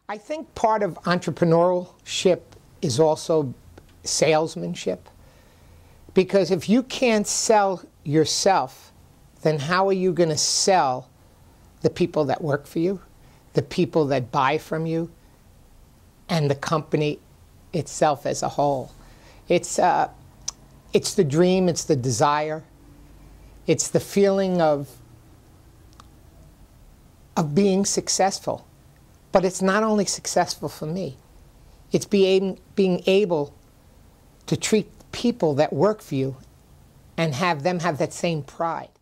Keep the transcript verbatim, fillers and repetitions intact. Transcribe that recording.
I think part of entrepreneurship is also salesmanship. Because if you can't sell yourself, then how are you going to sell the people that work for you, the people that buy from you, and the company itself as a whole? It's, uh, it's the dream, it's the desire, it's the feeling of, of being successful. But it's not only successful for me, it's being, being able to treat people that work for you and have them have that same pride.